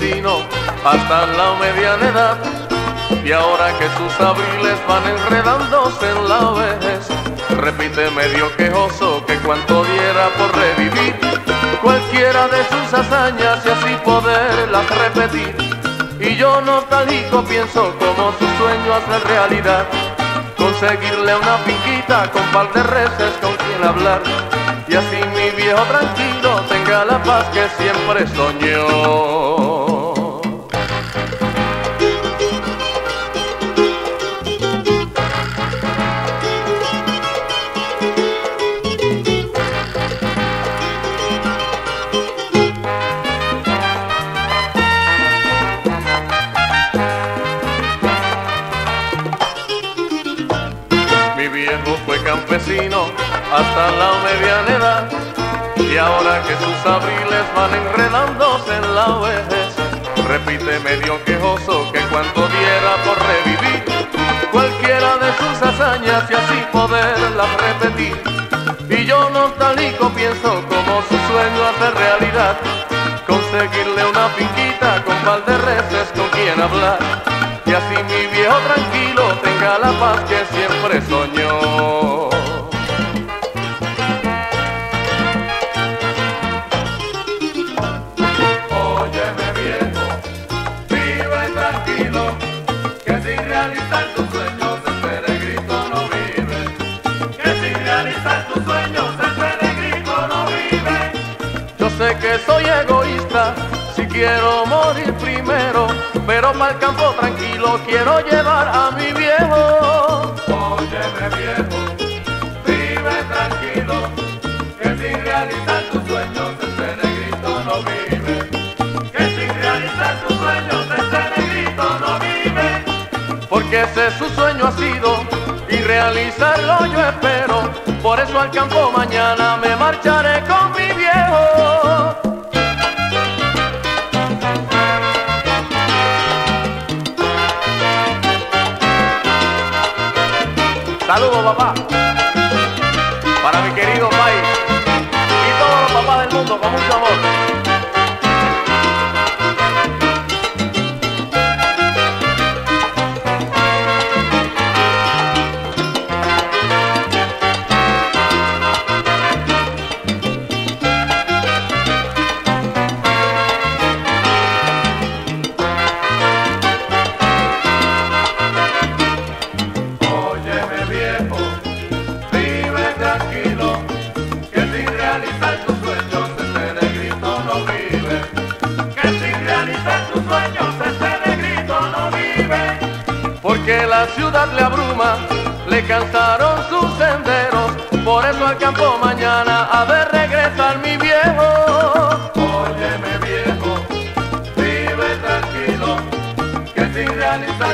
campesino hasta la mediana edad, y ahora que sus abriles van enredándose en la vejez, repite medio quejoso que cuanto diera por revivir cualquiera de sus hazañas y así poderlas repetir. Y yo nostálgico pienso como su sueño hace realidad, conseguirle una finquita con par de reses con quien hablar, y así mi viejo tranquilo tenga la paz que siempre soñó. Mi viejo fue campesino hasta la mediana edad, y ahora que sus abriles van enredándose en la vejez, repite medio quejoso que cuanto diera por revivir cualquiera de sus hazañas y así poderlas repetir. Y yo nostálgico pienso como su sueño hace realidad, conseguirle una finquita con par de reses con quien hablar, y así mi viejo tranquilo tenga la paz que siempre soñó. Óyeme viejo, vive tranquilo, que sin realizar tus sueños el peregrino no vive. Que sin realizar tus sueños el peregrino no vive. Yo sé que soy egoísta si quiero morir primero, pero para el campo tranquilo quiero llevar a mi viejo. Óyeme viejo, vive tranquilo, que sin realizar tus sueños el peregrino no vive. Que sin realizar tus sueños el peregrino no vive. Porque ese su sueño ha sido y realizarlo yo espero, por eso al campo mañana me marcharé con mi viejo. Saludos, papá, para mi querido país y todos los papás del mundo con mucho amor. Porque la ciudad le abruma, le cansaron sus senderos, por eso al campo mañana ha de regresar mi viejo. Óyeme viejo, vive tranquilo, que sin realizar